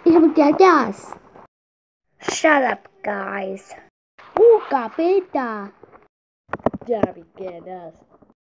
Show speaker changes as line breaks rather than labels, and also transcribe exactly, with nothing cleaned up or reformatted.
Gas.
Shut up, guys.
Uh, capeta.
Ya vi que eras.